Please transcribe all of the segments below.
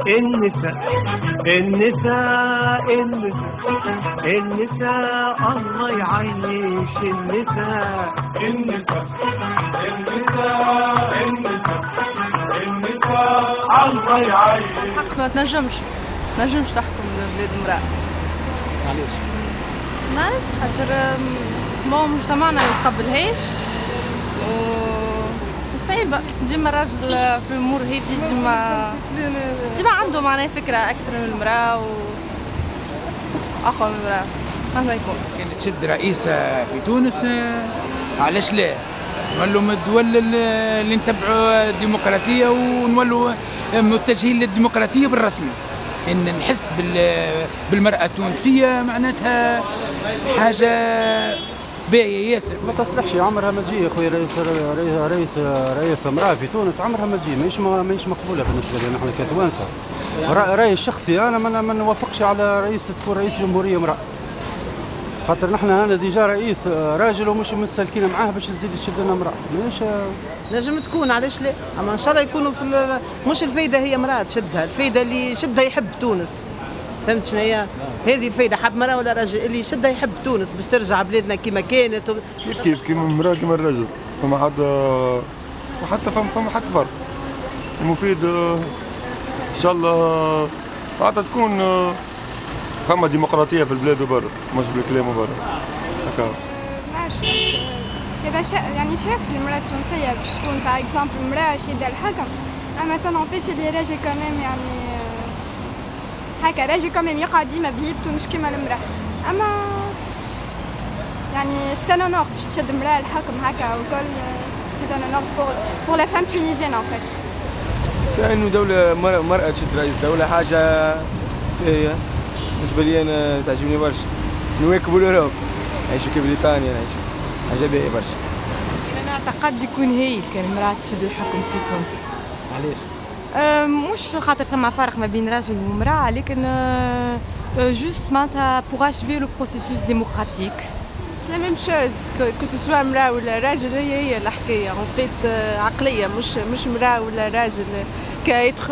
النساء النساء النساء النساء الله يعيش النساء النساء النساء النساء النساء الله يعيش. الحق ما تنجمش تحكم بلاد امرأة. علاش؟ معلش خاطر مجتمعنا ما يتقبلهاش صعيبة. ديما الراجل في الأمور هذي ديما عنده معناها فكرة أكثر من المرأة وأقوى من المرأة مهما يكون. كان تشد رئيسة في تونس علاش لا؟ نولوا من الدول اللي نتبعوا الديمقراطية ونولوا متجهين للديمقراطية بالرسمي. إن نحس بالمرأة التونسية معناتها حاجة باهية ياسر. ما تصلحش عمرها ما تجي يا خويا رئيس امرأة في تونس، عمرها ما تجي، ماهيش مقبولة بالنسبة لنا نحن كتوانسة. رأيي الشخصي أنا ما نوافقش على رئيس تكون رئيس جمهورية امرأة. خاطر نحن أنا ديجا رئيس راجل ومش مستسلكين معاه باش يزيد يشد لنا امرأة. ماهيش نجم تكون علاش لا؟ اما ان شاء الله يكونوا في مش الفايده هي مرأة تشدها، الفايده اللي يشدها يحب تونس. فهمت شنو هي؟ هذه الفايده، حب مرأة ولا راجل اللي يشدها يحب تونس باش ترجع بلادنا كما كانت. كيف كيما المرأة كيما الرجل، فما حتى فما حتى فرق. المفيد ان شاء الله معناتها تكون فما ديمقراطية في البلاد وبرا، مش بالكلام وبرا. هكا. إذا يعني شاف المرأة التونسية باش تكون باغ اكزومبل امرأة شادة الحكم، أما سا نومبيش اللي راجل كمان يعني هكا راجل كمان يقع ديما بهيبته مش كيما المرأة. أما يعني سي ان اونور باش تشد امرأة الحكم هكا والكل، سي ان اونور بور لا فام تونيزيان ان فيت. كأنه دولة مرأة تشد رئيس دولة حاجة هي بالنسبة لي أنا تعجبني برشا. نواكبوا الأوروب، نعيشوا كبريطانيا، نعيشوا حاجة باهية برشا. أنا أعتقد يكون هي كان امرأة تشد الحكم في تونس. علاش؟ مش خاطر ثم فرق ما بين راجل ومرأة، لكن جوست معناتها بوغ اشفي لو بروسيسوس ديموقراطيك. لا ميم شوز كو سوسوا امرأة ولا راجل، هي الحكاية اون فيت عقلية، مش امرأة ولا راجل كايتخ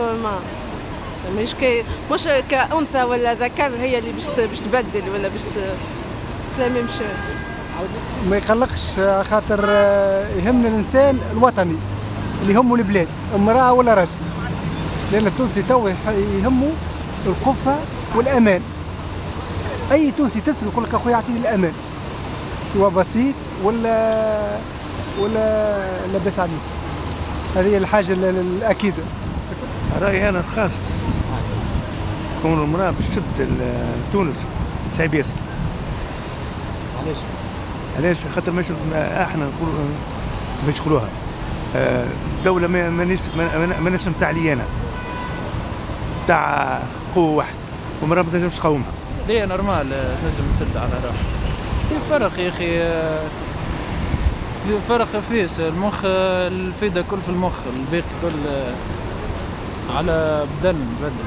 مش كأنثى ولا ذكر هي اللي باش تبدل ولا باش لا ميم شوز. ما يقلقش خاطر يهمنا الانسان الوطني اللي يهمه البلاد، امراه ولا رجل، لان التونسي تو يهمه القفه والامان. اي تونسي تسال يقول لك اخويا اعطيني الامان، سواء بسيط ولا لاباس عليه. هذه هي الحاجه الاكيده. رايي انا الخاص تكون المراه باش تشد تونس صعيب ياسر. علاش؟ خاطر احنا نقولوا باش يدخلوها دولة ماناش نتاع ليانا، نتاع قوة واحد، ومرة ما تنجمش تقاومها. ليه نورمال تنجم تسد على روحك. في فرق يا اخي، في فرق فيس المخ، الفايدة كل في المخ، الباقي كل على بدل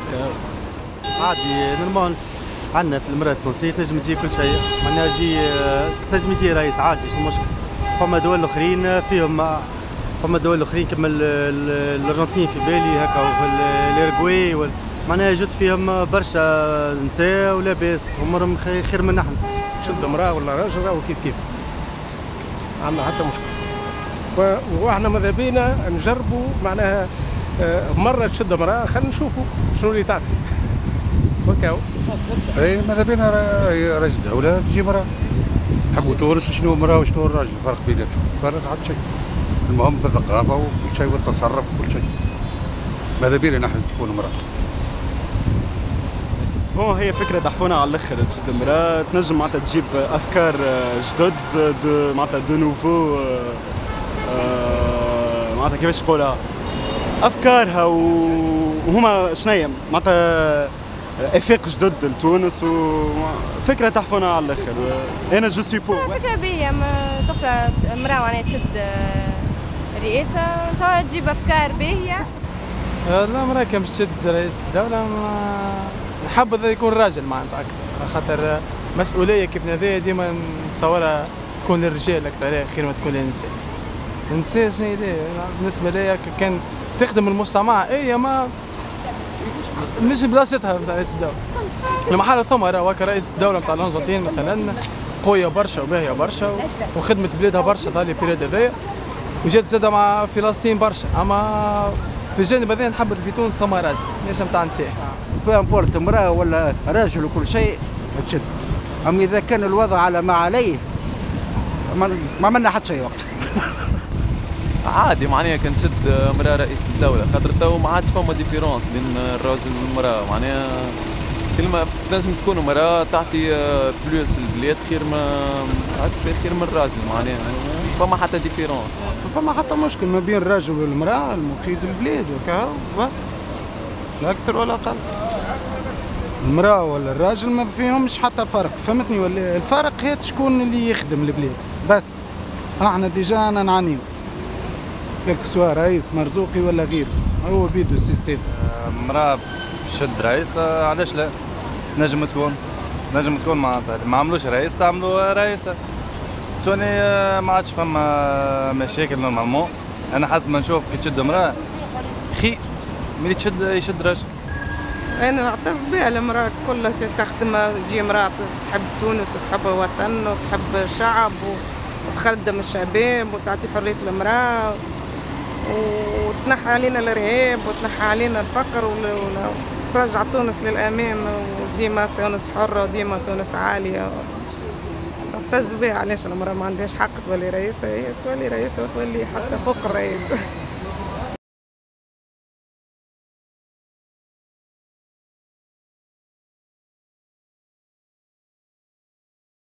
عادي نورمال. عندنا في المرأة التونسية تنجم تجي كل شيء، معناها تنجم تجي رئيس عادي، شنو المشكل؟ فما دول اخرين فما دول اخرين كما الارجنتين في بالي هكا، وفي الارجواي معناها جد فيهم برشا نساء ولا باس، عمرهم خير من نحن. تشد امرأة ولا راجل راهو كيف عندنا حتى مشكل. واحنا ماذا بينا نجربوا معناها مرة تشد امرأة، خلينا نشوفوا شنو اللي تعطي. وكاو. اي ماذا بينا رئيس دولة تجي مرأة. نحبوا تونس شنو مرأة وشنو الراجل، فرق بيناتهم، فرق حتى شيء. المهم بالثقافة وكل شيء والتصرف وكل شيء. ماذا بينا نحن تكون امرأة. هي فكرة تحفونا على الاخر. تشد امرأة تنجم معناتها تجيب افكار جدد، معناتها دو نوفو، معناتها كيفاش نقولها، افكارها وهما شنيا معناتها افاق جدد لتونس، وفكرة تحفونا على الاخر. انا جو سوي بور. فكرة باهية، طفلة امرأة معناها تشد الرئاسة، تصور تجيب افكار باهية. لا امرأة كان باش تشد رئيس الدولة نحبذ يكون راجل معناتها اكثر، خاطر مسؤولية كيف هذه ديما نتصورها تكون للرجال اكثر خير ما تكون للنساء. النساء شنو هي بالنسبة ليا كان تخدم المجتمع، ما مش بلاصتها نتاع رئيس الدولة. المحل ثم راه رئيس الدولة نتاع الأرجنتين مثلا قوية برشا وباهية برشا وخدمت بلادها برشا طال البيريود هذايا وجات زادة مع فلسطين برشا، أما في الجانب هذا نحب في تونس ثم راجل ماشي نتاع نساء. بامبورت امرأة ولا راجل وكل شيء تشد، أما إذا كان الوضع على ما عليه ما عملنا حتى شيء وقت. عادي معناها كان تشد امرأة رئيس الدولة، خاطر تو ما عادش فما ديفيرونس بين الراجل والمرأة، معناها كلمة تنجم تكون امرأة تعطي بلوس البلاد خير من الراجل، معناها فما حتى ديفيرونس. فما حتى مشكل ما بين الراجل والمرأة، المفيد للبلاد وكا بس لا أكثر ولا أقل. المرأة ولا الراجل ما فيهمش حتى فرق، فهمتني ولا؟ الفرق هي شكون اللي يخدم البلاد بس. احنا ديجا أنا نعانيو لك سواء رئيس مرزوقي ولا غيره، هو بيدو السيستم. مرأة شد رئيس علاش لا؟ نجم تكون معناتها ما عملوش رئيس تعملوا رئيسة. توني ما عادش فما مشاكل نورمالمون. أنا حسب ما نشوف كي تشد امرأة خي ملي يشد راجل. أنا نعتز بها المرأة كلها تخدم، تجي امرأة تحب تونس وتحب الوطن وتحب الشعب وتخدم الشباب وتعطي حرية المرأة وتنحى علينا الإرهاب وتنحى علينا الفقر وترجع تونس للأمام، وديما تونس حرة وديما تونس عالية. نعتز بها. علاش المرأة ما عندهاش حق تولي رئيسة؟ هي تولي رئيسة وتولي حتى فوق الرئيسة.